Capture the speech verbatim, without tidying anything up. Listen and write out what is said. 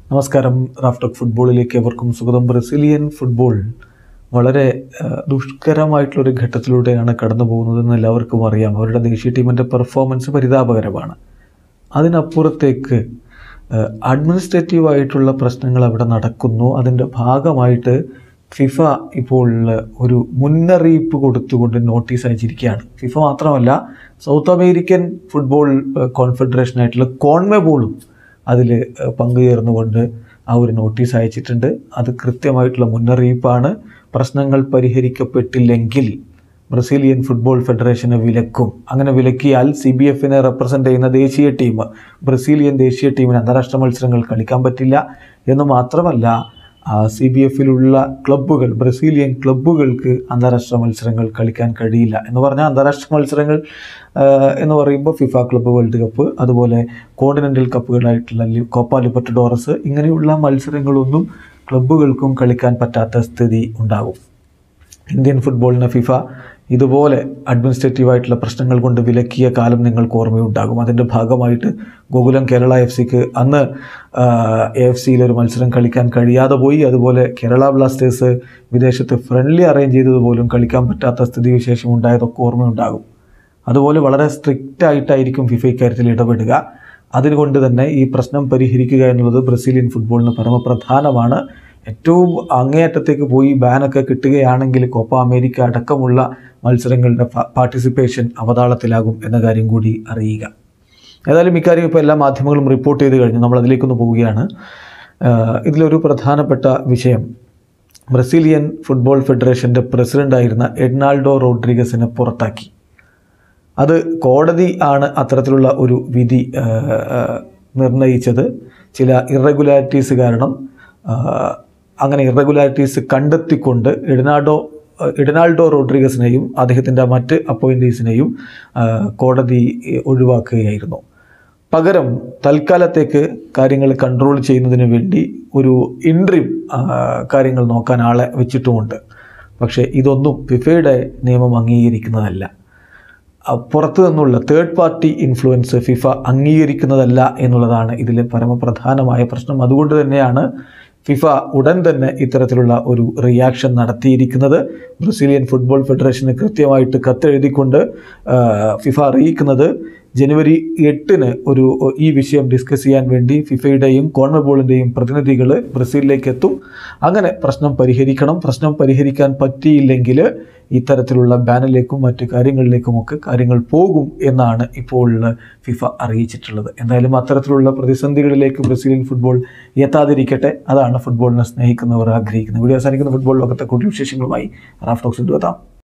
നമസ്കാരം. റാഫ്റ്റോക്ക് ഫുട്ബോളിലേക്ക് എവർക്കും സ്വാഗതം. ബ്രസീലിയൻ ഫുട്ബോൾ വളരെ ദുഷ്കരമായിട്ടുള്ളൊരു ഘട്ടത്തിലൂടെയാണ് കടന്നു പോകുന്നതെന്ന് എല്ലാവർക്കും അറിയാം. അവരുടെ ദേശീയ ടീമിൻ്റെ പെർഫോമൻസ് പരിതാപകരമാണ്. അതിനപ്പുറത്തേക്ക് അഡ്മിനിസ്ട്രേറ്റീവായിട്ടുള്ള പ്രശ്നങ്ങൾ അവിടെ നടക്കുന്നു. അതിൻ്റെ ഭാഗമായിട്ട് ഫിഫ ഇപ്പോൾ ഒരു മുന്നറിയിപ്പ് കൊടുത്തുകൊണ്ട് നോട്ടീസ് അയച്ചിരിക്കുകയാണ്. ഫിഫ മാത്രമല്ല, സൗത്ത് അമേരിക്കൻ ഫുട്ബോൾ കോൺഫെഡറേഷനായിട്ടുള്ള കോൺമെബോളും അതിൽ പങ്കുചേർന്നുകൊണ്ട് ആ ഒരു നോട്ടീസ് അയച്ചിട്ടുണ്ട്. അത് കൃത്യമായിട്ടുള്ള മുന്നറിയിപ്പാണ്. പ്രശ്നങ്ങൾ പരിഹരിക്കപ്പെട്ടില്ലെങ്കിൽ ബ്രസീലിയൻ ഫുട്ബോൾ ഫെഡറേഷനെ വിലക്കും. അങ്ങനെ വിലക്കിയാൽ സി ബി എഫിനെ റെപ്രസെൻ്റ് ചെയ്യുന്ന ദേശീയ ടീം, ബ്രസീലിയൻ ദേശീയ ടീമിന് അന്താരാഷ്ട്ര മത്സരങ്ങൾ കളിക്കാൻ പറ്റില്ല എന്ന് മാത്രമല്ല, സി ബി എഫിലുള്ള ക്ലബ്ബുകൾ, ബ്രസീലിയൻ ക്ലബ്ബുകൾക്ക് അന്താരാഷ്ട്ര മത്സരങ്ങൾ കളിക്കാൻ കഴിയില്ല എന്ന് പറഞ്ഞാൽ, അന്താരാഷ്ട്ര മത്സരങ്ങൾ എന്ന് പറയുമ്പോൾ ഫിഫ ക്ലബ്ബ് വേൾഡ് കപ്പ്, അതുപോലെ കോണ്ടിനെൻ്റൽ കപ്പുകളായിട്ടുള്ള കോപ്പ ലിബർട്ടഡോറസ്, ഇങ്ങനെയുള്ള മത്സരങ്ങളൊന്നും ക്ലബ്ബുകൾക്കും കളിക്കാൻ പറ്റാത്ത സ്ഥിതി ഉണ്ടാകും. ഇന്ത്യൻ ഫുട്ബോളിനെ ഫിഫ ഇതുപോലെ അഡ്മിനിസ്ട്രേറ്റീവായിട്ടുള്ള പ്രശ്നങ്ങൾ കൊണ്ട് വിലക്കിയ കാലം നിങ്ങൾക്ക് ഓർമ്മയുണ്ടാകും. അതിൻ്റെ ഭാഗമായിട്ട് ഗോകുലം കേരള എഫ് സിക്ക് അന്ന് എ എഫ് സിയിലൊരു മത്സരം കളിക്കാൻ കഴിയാതെ പോയി. അതുപോലെ കേരള ബ്ലാസ്റ്റേഴ്സ് വിദേശത്ത് ഫ്രണ്ട്ലി അറേഞ്ച് ചെയ്തതുപോലും കളിക്കാൻ പറ്റാത്ത സ്ഥിതിവിശേഷം ഉണ്ടായതൊക്കെ ഓർമ്മയുണ്ടാകും. അതുപോലെ വളരെ സ്ട്രിക്റ്റ് ആയിട്ടായിരിക്കും ഫിഫ ഇക്കാര്യത്തിൽ ഇടപെടുക. അതുകൊണ്ട് തന്നെ ഈ പ്രശ്നം പരിഹരിക്കുക എന്നുള്ളത് ബ്രസീലിയൻ ഫുട്ബോളിന് പരമപ്രധാനമാണ്. ഏറ്റവും അങ്ങേയറ്റത്തേക്ക് പോയി ബാനൊക്കെ കിട്ടുകയാണെങ്കിൽ കോപ്പ അമേരിക്ക അടക്കമുള്ള മത്സരങ്ങളുടെ പാർട്ടിസിപ്പേഷൻ അവതാളത്തിലാകും എന്ന കാര്യം കൂടി അറിയുക. ഏതായാലും ഇക്കാര്യം ഇപ്പോൾ എല്ലാ മാധ്യമങ്ങളും റിപ്പോർട്ട് ചെയ്ത് കഴിഞ്ഞു. നമ്മൾ അതിലേക്കൊന്ന് പോവുകയാണ്. ഇതിലൊരു പ്രധാനപ്പെട്ട വിഷയം, ബ്രസീലിയൻ ഫുട്ബോൾ ഫെഡറേഷൻ്റെ പ്രസിഡൻ്റായിരുന്ന എഡ്നാൾഡോ റോഡ്രിഗസിനെ പുറത്താക്കി. അത് കോടതി ആണ് അത്തരത്തിലുള്ള ഒരു വിധി നിർണയിച്ചത്. ചില ഇറഗുലാരിറ്റീസ് കാരണം അങ്ങനെ ഇറഗുലാരിറ്റീസ് കണ്ടെത്തിക്കൊണ്ട് എഡ്നാൾഡോ എഡ്നാൾഡോ റോഡ്രിഗസിനെയും അദ്ദേഹത്തിൻ്റെ മറ്റ് അപ്പോയിൻറ്റീസിനെയും കോടതി ഒഴിവാക്കുകയായിരുന്നു. പകരം തൽക്കാലത്തേക്ക് കാര്യങ്ങൾ കൺട്രോൾ ചെയ്യുന്നതിന് വേണ്ടി ഒരു ഇൻട്രീം കാര്യങ്ങൾ നോക്കാൻ ആളെ വെച്ചിട്ടുമുണ്ട്. പക്ഷേ ഇതൊന്നും ഫിഫയുടെ നിയമം അംഗീകരിക്കുന്നതല്ല. പുറത്തു നിന്നുള്ള തേർഡ് പാർട്ടി ഇൻഫ്ലുവൻസ് ഫിഫ അംഗീകരിക്കുന്നതല്ല എന്നുള്ളതാണ് ഇതിലെ പരമപ്രധാനമായ പ്രശ്നം. അതുകൊണ്ട് തന്നെയാണ് ഫിഫ ഉടൻ തന്നെ ഇത്തരത്തിലുള്ള ഒരു റിയാക്ഷൻ നടത്തിയിരിക്കുന്നത്. ബ്രസീലിയൻ ഫുട്ബോൾ ഫെഡറേഷന് കൃത്യമായിട്ട് കത്തെഴുതിക്കൊണ്ട് ഫിഫ അറിയിക്കുന്നത് ജനുവരി എട്ടിന് ഒരു ഈ വിഷയം ഡിസ്കസ് ചെയ്യാൻ വേണ്ടി ഫിഫയുടെയും കോൺമെബോളിൻ്റെയും പ്രതിനിധികൾ ബ്രസീലിലേക്ക് എത്തും. അങ്ങനെ പ്രശ്നം പരിഹരിക്കണം. പ്രശ്നം പരിഹരിക്കാൻ പറ്റിയില്ലെങ്കിൽ ഇത്തരത്തിലുള്ള ബാനിലേക്കും മറ്റു കാര്യങ്ങളിലേക്കുമൊക്കെ കാര്യങ്ങൾ പോകും എന്നാണ് ഇപ്പോൾ ഫിഫ അറിയിച്ചിട്ടുള്ളത്. എന്തായാലും അത്തരത്തിലുള്ള പ്രതിസന്ധികളിലേക്ക് ബ്രസീലിയൻ ഫുട്ബോൾ എത്താതിരിക്കട്ടെ. അതാണ് ഫുട്ബോളിനെ സ്നേഹിക്കുന്നവർ ആഗ്രഹിക്കുന്നത്. വീഡിയോ അവസാനിക്കുന്ന ഫുട്ബോൾ ലോകത്തെ കൂടുതൽ വിശേഷങ്ങളുമായി റാഫ്റ്റോക്സിൽ എത്താം.